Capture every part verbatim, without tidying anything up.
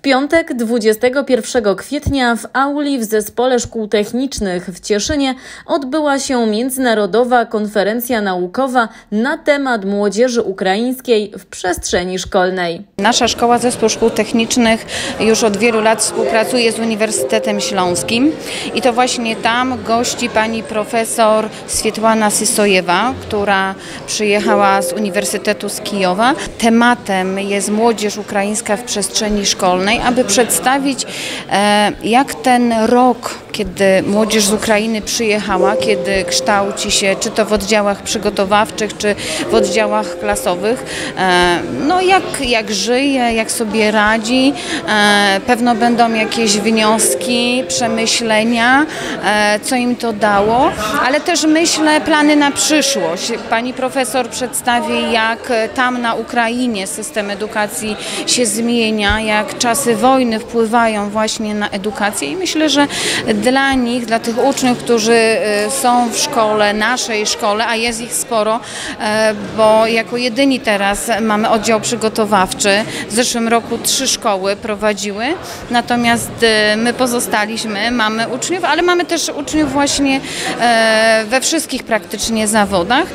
piątek dwudziestego pierwszego kwietnia w auli w Zespole Szkół Technicznych w Cieszynie odbyła się międzynarodowa konferencja naukowa na temat młodzieży ukraińskiej w przestrzeni szkolnej. Nasza Szkoła Zespół Szkół Technicznych już od wielu lat współpracuje z Uniwersytetem Śląskim i to właśnie tam gości pani profesor Swietłana Sysojewa, która przyjechała z Uniwersytetu z Kijowa. Tematem jest młodzież ukraińska w przestrzeni szkolnej, aby przedstawić, jak ten rok, kiedy młodzież z Ukrainy przyjechała, kiedy kształci się, czy to w oddziałach przygotowawczych, czy w oddziałach klasowych, no jak, jak żyje, jak sobie radzi. Pewno będą jakieś wnioski, przemyślenia, co im to dało, ale też myślę plany na przyszłość. Pani profesor przedstawi, jak tam na Ukrainie system edukacji się zmienia, jak czasy wojny wpływają właśnie na edukację i myślę, że dla nich, dla tych uczniów, którzy są w szkole, naszej szkole, a jest ich sporo, bo jako jedyni teraz mamy oddział przygotowawczy. W zeszłym roku trzy szkoły prowadziły, natomiast my pozostaliśmy, mamy uczniów, ale mamy też uczniów właśnie we wszystkich praktycznie zawodach.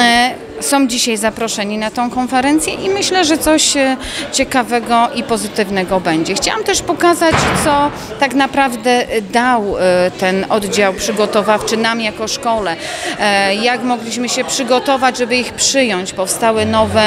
Są dzisiaj zaproszeni na tą konferencję i myślę, że coś ciekawego i pozytywnego będzie. Chciałam też pokazać, co tak naprawdę dał ten oddział przygotowawczy nam jako szkole. Jak mogliśmy się przygotować, żeby ich przyjąć. Powstały nowe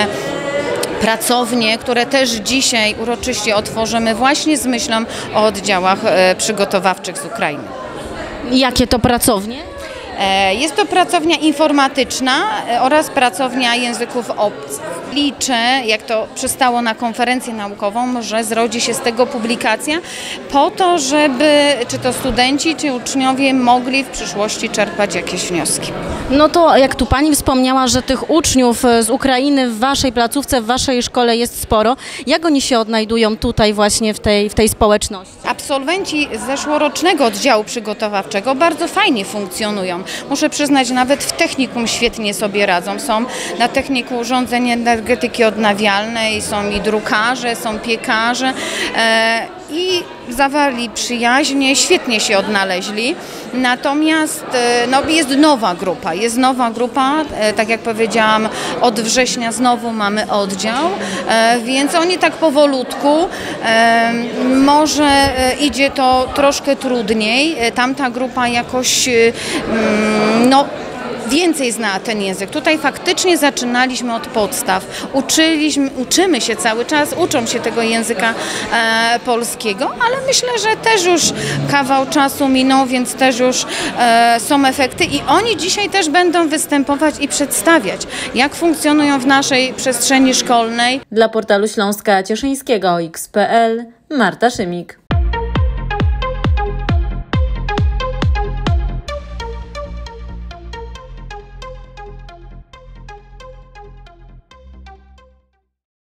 pracownie, które też dzisiaj uroczyście otworzymy właśnie z myślą o oddziałach przygotowawczych z Ukrainy. Jakie to pracownie? Jest to pracownia informatyczna oraz pracownia języków obcych. Liczę, jak to przystało na konferencję naukową, że zrodzi się z tego publikacja po to, żeby czy to studenci, czy uczniowie mogli w przyszłości czerpać jakieś wnioski. No to jak tu pani wspomniała, że tych uczniów z Ukrainy w waszej placówce, w waszej szkole jest sporo. Jak oni się odnajdują tutaj właśnie w tej, w tej społeczności? Absolwenci zeszłorocznego oddziału przygotowawczego bardzo fajnie funkcjonują. Muszę przyznać, nawet w technikum świetnie sobie radzą. Są na techniku urządzeń energetyki odnawialnej, są i drukarze, są piekarze e, i zawarli przyjaźnie, świetnie się odnaleźli. Natomiast e, no, jest nowa grupa, jest nowa grupa, e, tak jak powiedziałam, od września znowu mamy oddział, e, więc oni tak powolutku, e, może e, idzie to troszkę trudniej, e, tamta grupa jakoś, e, no, więcej zna ten język. Tutaj faktycznie zaczynaliśmy od podstaw. Uczyliśmy, uczymy się cały czas, uczą się tego języka e, polskiego, ale myślę, że też już kawał czasu minął, więc też już e, są efekty i oni dzisiaj też będą występować i przedstawiać, jak funkcjonują w naszej przestrzeni szkolnej. Dla portalu Śląska Cieszyńskiego X kropka p l Marta Szymik.